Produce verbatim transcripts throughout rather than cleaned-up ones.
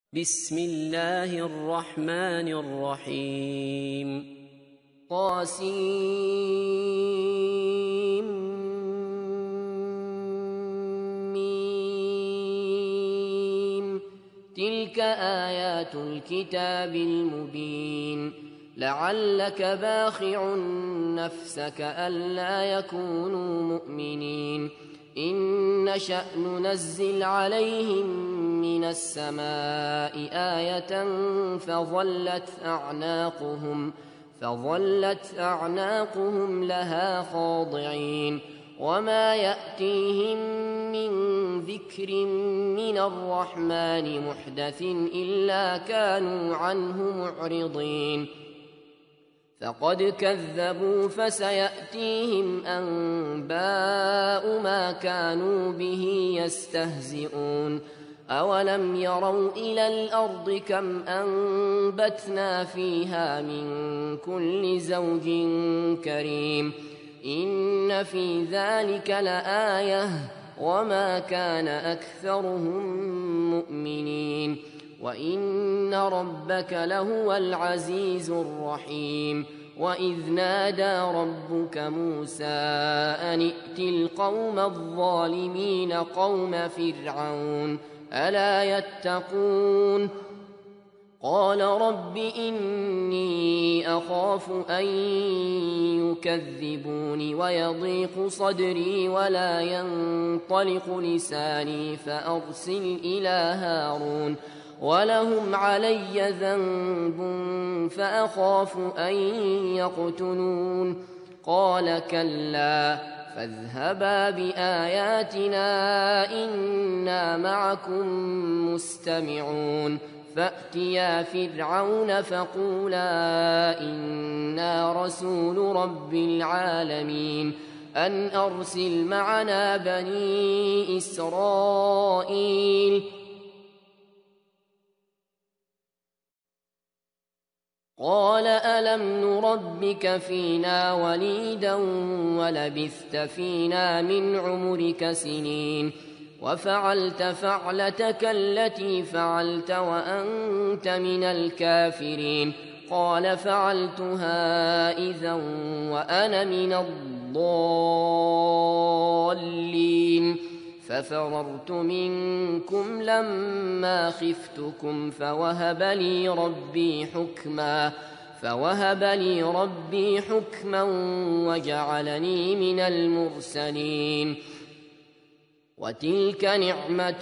بسم الله الرحمن الرحيم طاسيم تلك آيات الكتاب المبين لعلك باخع نفسك ألا يكونوا مؤمنين إن نشأ ننزل عليهم من السماء آية فظلت أعناقهم فظلت أعناقهم لها خاضعين وما يأتيهم من ذكر من الرحمن محدث إلا كانوا عنه معرضين فقد كذبوا فسيأتيهم أنباء ما كانوا به يستهزئون أولم يروا إلى الأرض كم أنبتنا فيها من كل زوج كريم إن في ذلك لآية وما كان أكثرهم مؤمنين وإن ربك لهو العزيز الرحيم وإذ نادى ربك موسى أن ائت القوم الظالمين قوم فرعون ألا يتقون قال رب إني أخاف أن يكذبون ويضيق صدري ولا ينطلق لساني فأرسل إلى هارون ولهم علي ذنب فأخاف أن يقتلون قال كلا فاذهبا بآياتنا إنا معكم مستمعون فأتيا فرعون فقولا إنا رسول رب العالمين أن أرسل معنا بني إسرائيل قال ألم نربك فينا وليدا ولبثت فينا من عمرك سنين وفعلت فعلتك التي فعلت وأنت من الكافرين قال فعلتها إذا وأنا من الضالين ففررت منكم لما خفتكم فوهب لي ربي حكما فوهب لي ربي حكما وجعلني من المرسلين وتلك نعمة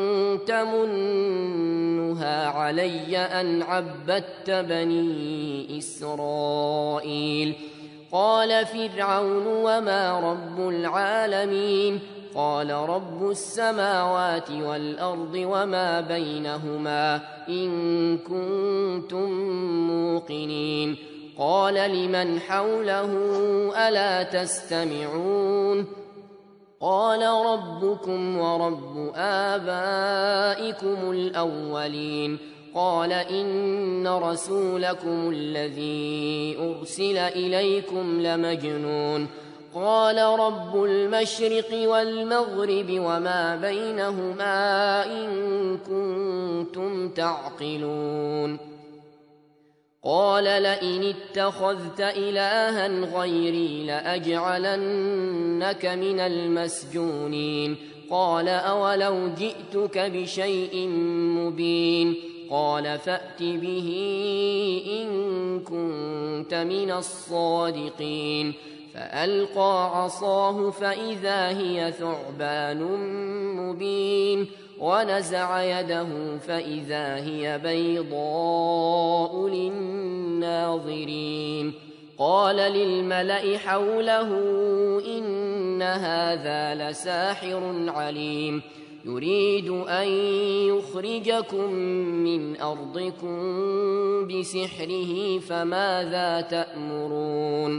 تمنها علي أن عبدت بني إسرائيل قال فرعون وما رب العالمين قال رب السماوات والأرض وما بينهما إن كنتم موقنين قال لمن حوله ألا تستمعون قال ربكم ورب آبائكم الأولين قال إن رسولكم الذي أرسل إليكم لمجنون قال رب المشرق والمغرب وما بينهما إن كنتم تعقلون قال لئن اتخذت إلها غيري لأجعلنك من المسجونين قال أولو جئتك بشيء مبين قال فأت به إن كنت من الصادقين فألقى عصاه فإذا هي ثعبان مبين ونزع يده فإذا هي بيضاء للناظرين قال للملأ حوله إن هذا لساحر عليم يريد أن يخرجكم من أرضكم بسحره فماذا تأمرون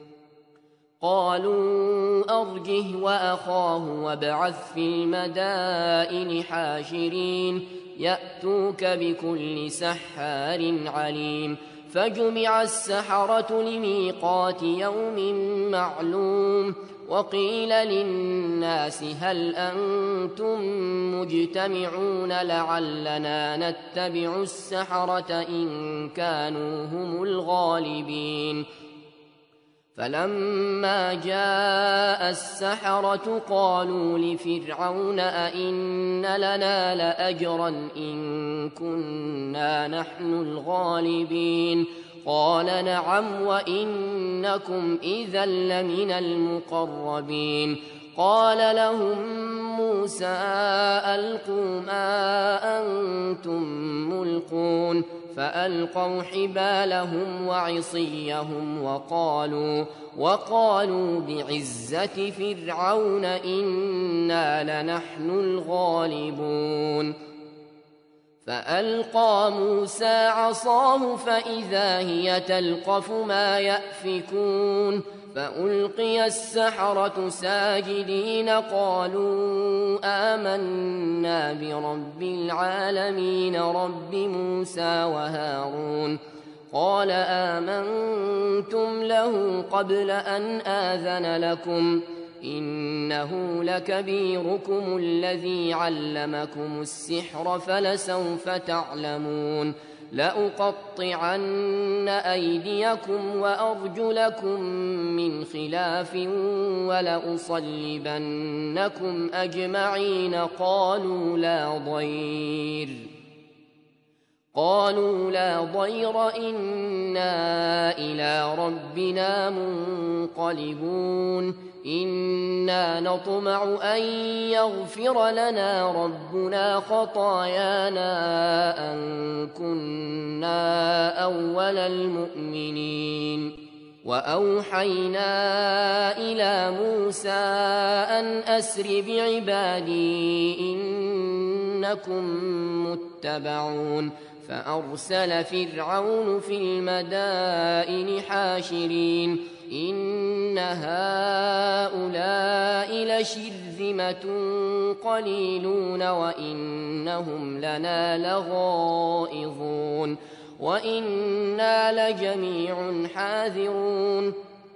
قالوا أرجه وأخاه وابعث في المدائن حاشرين يأتوك بكل سحار عليم فجمع السحرة لميقات يوم معلوم وقيل للناس هل أنتم مجتمعون لعلنا نتبع السحرة إن كانوا هم الغالبين فلما جاء السحرة قالوا لفرعون أئن لنا لأجرا إن كنا نحن الغالبين قال نعم وإنكم إذا لمن المقربين قال لهم موسى ألقوا ما أنتم ملقون فألقوا حبالهم وعصيهم وقالوا وقالوا بعزة فرعون إنا لنحن الغالبون فألقى موسى عصاه فإذا هي تلقف ما يأفكون فألقي السحرة ساجدين قالوا آمنا برب العالمين رب موسى وهارون قال آمنتم له قبل أن آذن لكم إنه لكبيركم الذي علمكم السحر فلسوف تعلمون لأقطعن أيديكم وأرجلكم من خلاف ولأصلبنكم أجمعين قالوا لا ضير قالوا لا ضير إنا إلى ربنا منقلبون إنا نطمع أن يغفر لنا ربنا خطايانا أن كنا أول المؤمنين وأوحينا إلى موسى أن أسر بعبادي إنكم متبعون فأرسل فرعون في المدائن حاشرين إن هؤلاء لشرذمة قليلون وإنهم لنا لغائظون وإنا لجميع حاذرون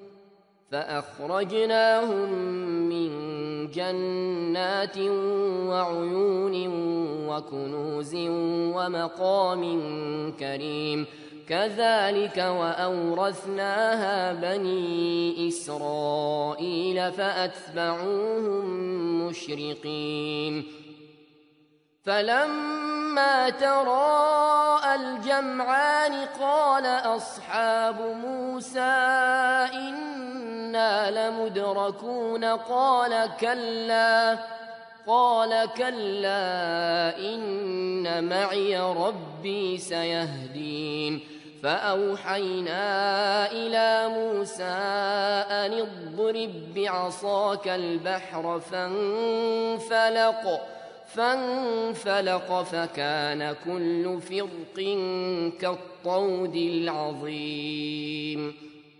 فأخرجناهم من جنات وعيون وكنوز ومقام كريم كذلك وأورثناها بني إسرائيل فأتبعوهم مشرقين فلما تراءى الجمعان قال أصحاب موسى إنا لمدركون قال كلا قال كلا إن معي ربي سيهدين فأوحينا إلى موسى أن اضرب بعصاك البحر فانفلق فانفلق فكان كل فرق كالطود العظيم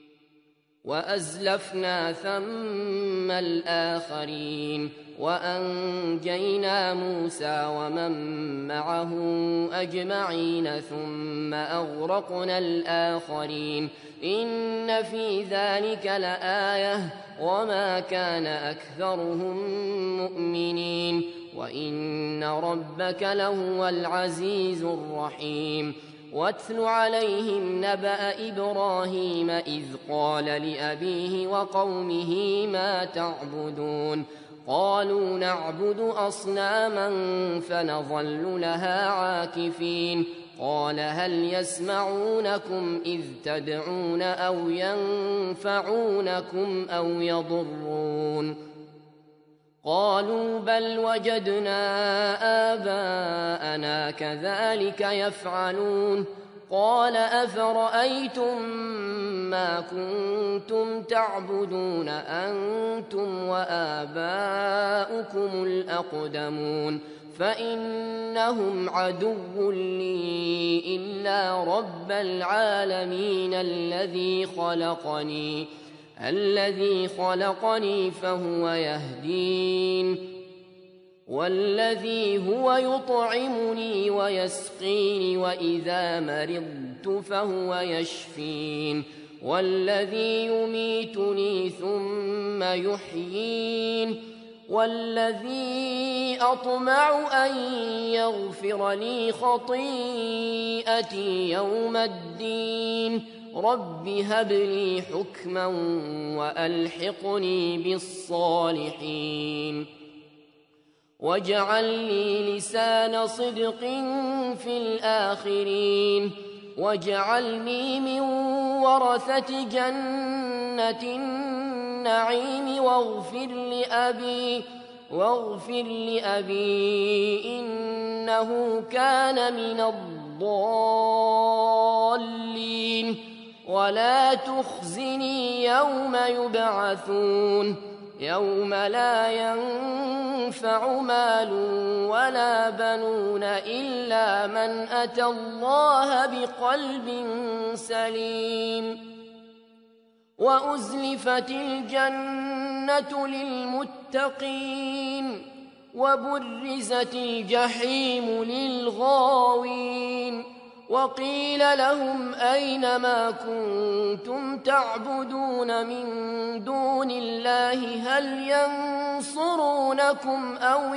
وأزلفنا ثم الآخرين وأنجينا موسى ومن معه أجمعين ثم أغرقنا الآخرين إن في ذلك لآية وما كان أكثرهم مؤمنين وإن ربك لهو العزيز الرحيم واتل عليهم نبأ إبراهيم إذ قال لأبيه وقومه ما تعبدون قالوا نعبد أصناما فنظل لها عاكفين قال هل يسمعونكم إذ تدعون أو ينفعونكم أو يضرون قالوا بل وجدنا آباءنا كذلك يفعلون قال أفرأيتم ما كنتم تعبدون أنتم وآباؤكم الأقدمون فإنهم عدو لي إلا رب العالمين الذي خلقني الذي خلقني فهو يهدين والذي هو يطعمني ويسقين وإذا مرضت فهو يشفين والذي يميتني ثم يحيين والذي أطمع أن يغفر لي خطيئتي يوم الدين رب هب لي حكما وألحقني بالصالحين واجعل لي لسان صدق في الآخرين واجعلني من ورثة جنة النعيم واغفر لأبي واغفر لأبي إنه كان من الضالين ولا تخزني يوم يبعثون يوم لا ينفع مال ولا بنون إلا من أتى الله بقلب سليم وأزلفت الجنة للمتقين وبرزت الجحيم للغاوين وقيل لهم أين ما كنتم تعبدون من دون الله هل ينصرونكم أو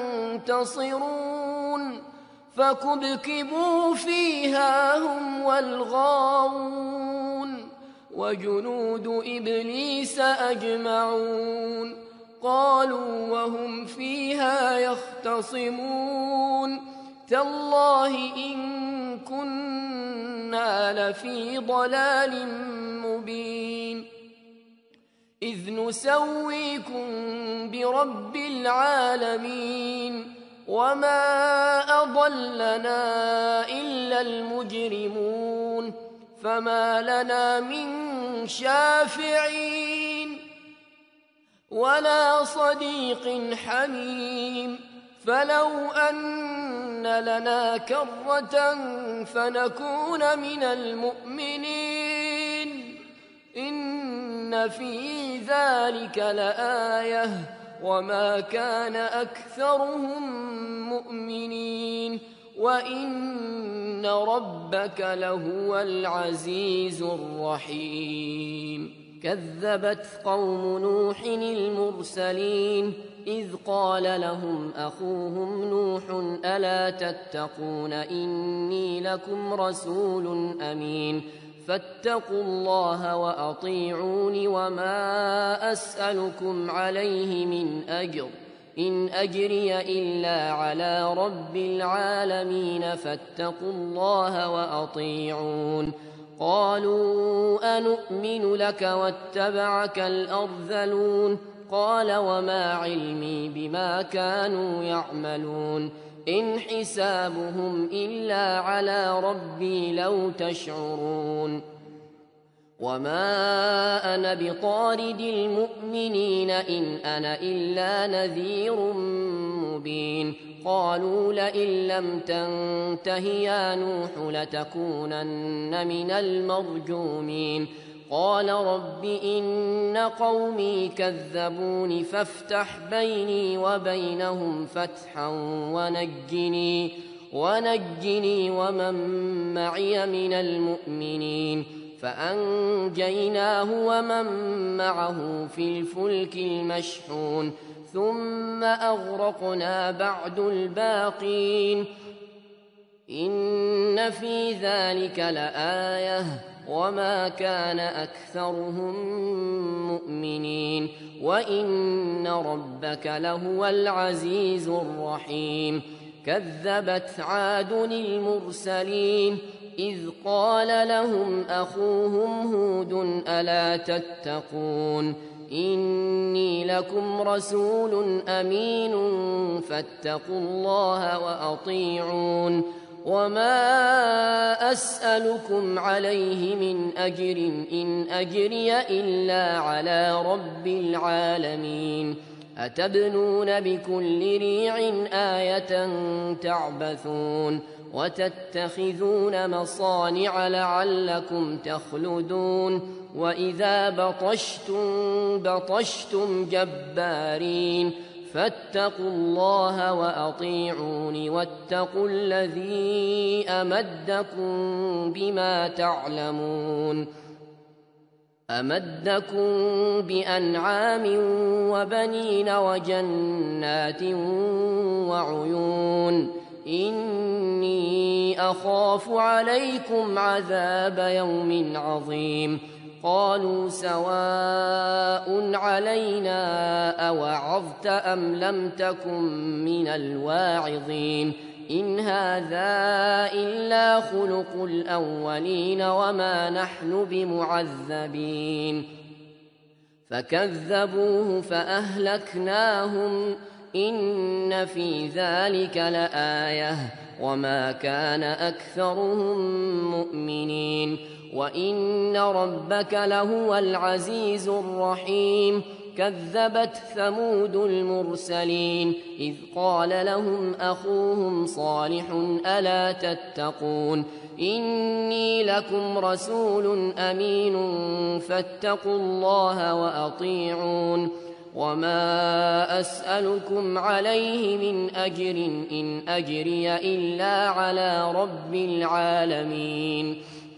ينتصرون فكبكبوا فيها هم والغاوون وجنود إبليس أجمعون قالوا وهم فيها يختصمون تالله إن كنا لفي ضلال مبين إذ نسويكم برب العالمين وما أضلنا إلا المجرمون فما لنا من شافعين ولا صديق حميم فلو أن لنا كرة فنكون من المؤمنين إن في ذلك لآية وما كان أكثرهم مؤمنين وإن ربك لهو العزيز الرحيم كذبت قوم نوح المرسلين إذ قال لهم أخوهم نوح ألا تتقون إني لكم رسول أمين فاتقوا الله وأطيعون وما أسألكم عليه من أجر إن أجري إلا على رب العالمين فاتقوا الله وأطيعون قالوا أنؤمن لك واتبعك الأرذلون قال وما علمي بما كانوا يعملون إن حسابهم إلا على ربي لو تشعرون وما أنا بطارد المؤمنين إن أنا إلا نذير مبين قالوا لئن لم تنته يا نوح لتكونن من المرجومين قال رب إن قومي كذبون فافتح بيني وبينهم فتحا ونجني ونجني ومن معي من المؤمنين فأنجيناه ومن معه في الفلك المشحون ثم أغرقنا بعد الباقين إن في ذلك لآية وما كان أكثرهم مؤمنين وإن ربك لهو العزيز الرحيم كذبت عاد المرسلين إذ قال لهم أخوهم هود ألا تتقون إني لكم رسول أمين فاتقوا الله وأطيعون وما أسألكم عليه من أجر إن أجري إلا على رب العالمين أتبنون بكل ريع آية تعبثون وتتخذون مصانع لعلكم تخلدون وإذا بطشتم بطشتم جبارين فاتقوا الله وأطيعون واتقوا الذي أمدكم بما تعلمون أمدكم بأنعام وبنين وجنات وعيون إني أخاف عليكم عذاب يوم عظيم قالوا سواء علينا أوعظت أم لم تكن من الواعظين إن هذا إلا خلق الأولين وما نحن بمعذبين فكذبوه فأهلكناهم إن في ذلك لآية وما كان أكثرهم مؤمنين وإن ربك لهو العزيز الرحيم كذبت ثمود المرسلين إذ قال لهم أخوهم صالح ألا تتقون إني لكم رسول أمين فاتقوا الله وأطيعون وما أسألكم عليه من أجر إن أجري إلا على رب العالمين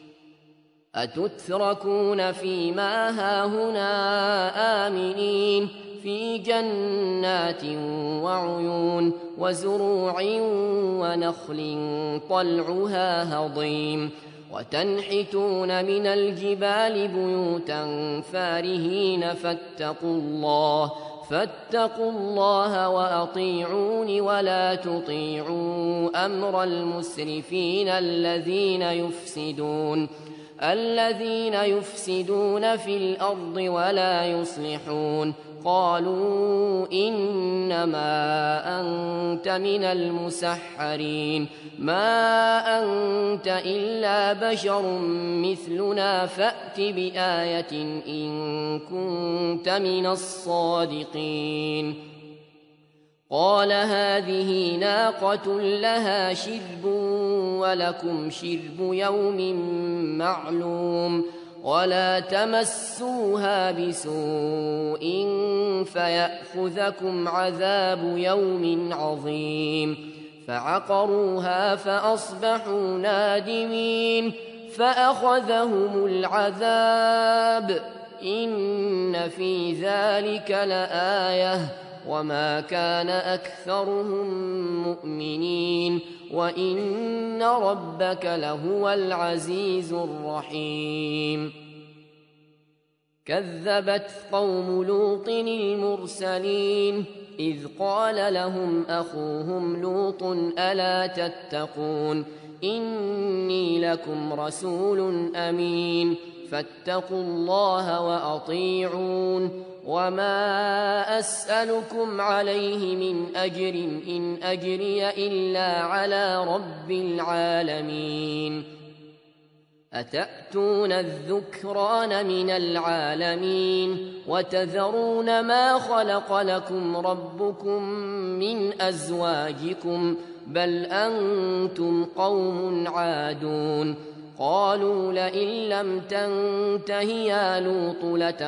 أتتركون فيما هاهنا آمنين في جنات وعيون وزروع ونخل طلعها هضيم وتنحتون من الجبال بيوتا فارهين فاتقوا الله فاتقوا الله وأطيعون ولا تطيعوا أمر المسرفين الذين يفسدون الذين يفسدون في الأرض ولا يصلحون قالوا إنما أنت من المسحرين ما أنت إلا بشر مثلنا فأت بآية إن كنت من الصادقين قال هذه ناقة لها شرب ولكم شرب يوم معلوم ولا تمسوها بسوء فيأخذكم عذاب يوم عظيم فعقروها فأصبحوا نادمين فأخذهم العذاب إن في ذلك لآية وما كان أكثرهم مؤمنين وإن ربك لهو العزيز الرحيم كذبت قوم لوط المرسلين إذ قال لهم أخوهم لوط ألا تتقون إني لكم رسول أمين فاتقوا الله وأطيعون وما أسألكم عليه من أجر إن أجري إلا على رب العالمين أتأتون الذكران من العالمين وتذرون ما خلق لكم ربكم من أزواجكم بل أنتم قوم عادون قالوا لئن لم تنته يا لوط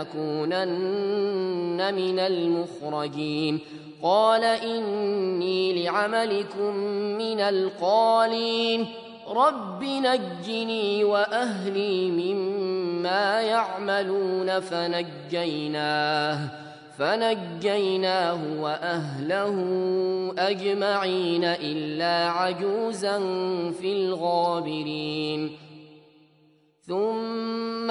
لتكونن من المخرجين قال إني لعملكم من القالين رب نجني وأهلي مما يعملون فنجيناه فنجيناه وأهله أجمعين إلا عجوزا في الغابرين ثم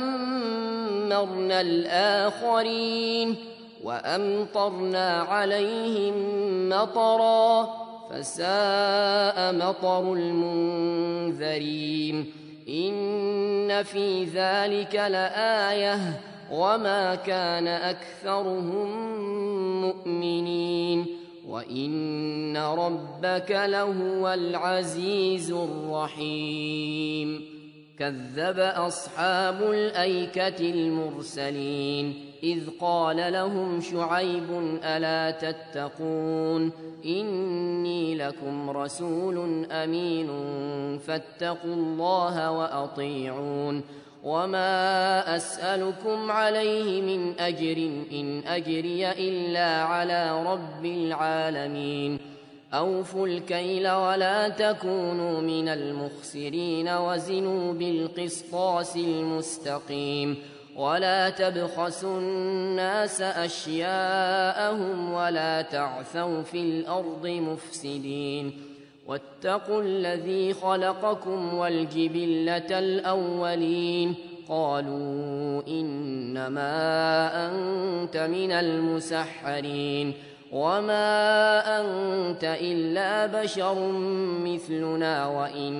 دمرنا الآخرين وأمطرنا عليهم مطرا فساء مطر المنذرين إن في ذلك لآية وما كان أكثرهم مؤمنين وإن ربك لهو العزيز الرحيم كذب أصحاب الأيكة المرسلين إذ قال لهم شعيب ألا تتقون إني لكم رسول أمين فاتقوا الله وأطيعون وما أسألكم عليه من أجر إن أجري إلا على رب العالمين أوفوا الكيل ولا تكونوا من المخسرين وزنوا بالقسطاس المستقيم ولا تبخسوا الناس أشياءهم ولا تعثوا في الأرض مفسدين واتقوا الذي خلقكم والجبلة الأولين قالوا إنما أنت من المسحرين وما أنت إلا بشر مثلنا وإن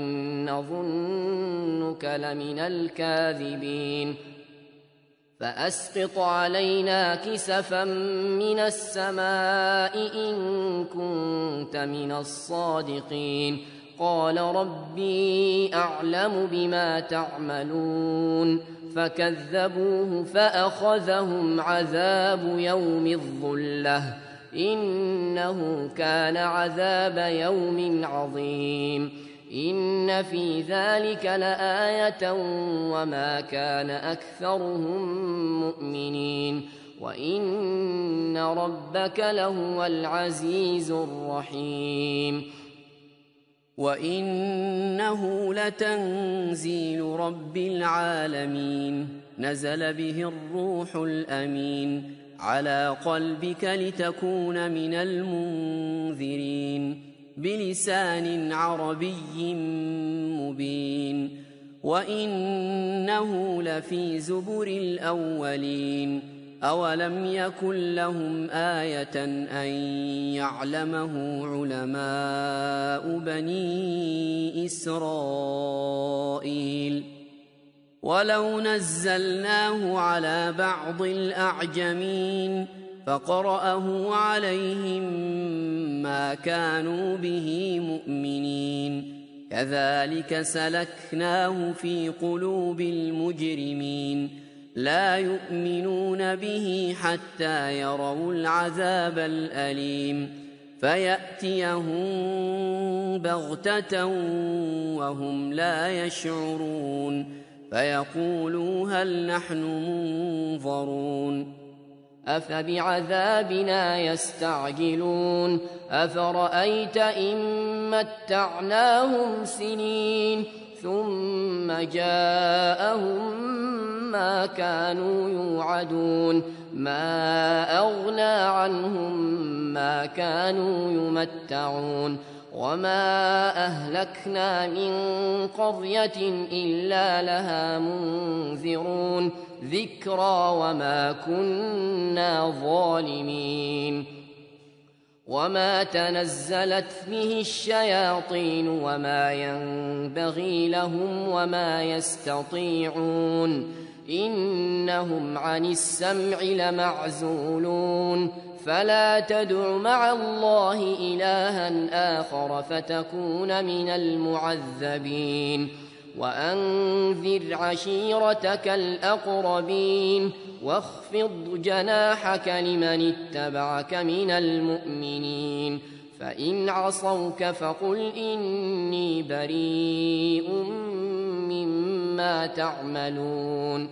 نظنك لمن الكاذبين فأسقط علينا كسفا من السماء إن كنت من الصادقين قال ربي أعلم بما تعملون فكذبوه فأخذهم عذاب يوم الظلة إنه كان عذاب يوم عظيم إن في ذلك لآية وما كان أكثرهم مؤمنين وإن ربك لهو العزيز الرحيم وإنه لتنزيل رب العالمين نزل به الروح الأمين على قلبك لتكون من المنذرين بلسان عربي مبين وإنه لفي زبر الأولين أولم يكن لهم آية أن يعلمه علماء بني إسرائيل ولو نزلناه على بعض الأعجمين فقرأه عليهم ما كانوا به مؤمنين كذلك سلكناه في قلوب المجرمين لا يؤمنون به حتى يروا العذاب الأليم فيأتيهم بغتة وهم لا يشعرون فيقولوا هل نحن منظرون أفبعذابنا يستعجلون أفرأيت إن متعناهم سنين ثم جاءهم ما كانوا يوعدون ما أغنى عنهم ما كانوا يمتعون وما أهلكنا من قرية إلا لها منذرون ذكرى وما كنا ظالمين وما تنزلت به الشياطين وما ينبغي لهم وما يستطيعون إنهم عن السمع لمعزولون فلا تدع مع الله إلها آخر فتكون من المعذبين وأنذر عشيرتك الأقربين واخفض جناحك لمن اتبعك من المؤمنين فإن عصوك فقل إني بريء مما تعملون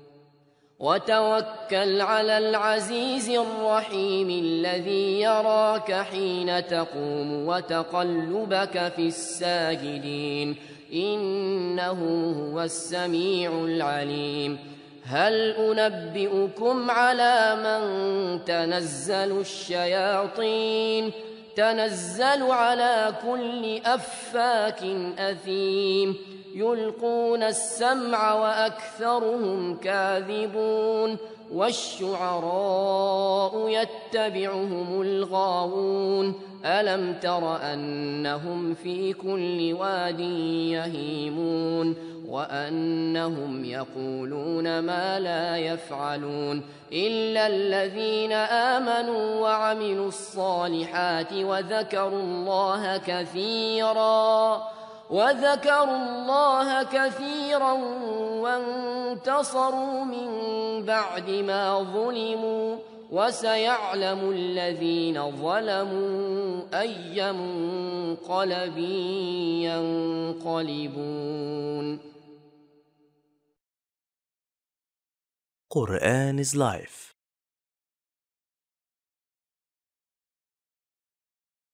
وتوكل على العزيز الرحيم الذي يراك حين تقوم وتقلبك في الساجدين إنه هو السميع العليم هل أنبئكم على من تنزل الشياطين تنزل على كل أفاك أثيم يلقون السمع وأكثرهم كاذبون والشعراء يتبعهم الغاوون ألم تر أنهم في كل واد يهيمون وأنهم يقولون ما لا يفعلون إلا الذين آمنوا وعملوا الصالحات وذكروا الله كثيرا وذكروا الله كثيرا وانتصروا من بعد ما ظلموا وسيعلم الذين ظلموا أي منقلب ينقلبون Quran is life.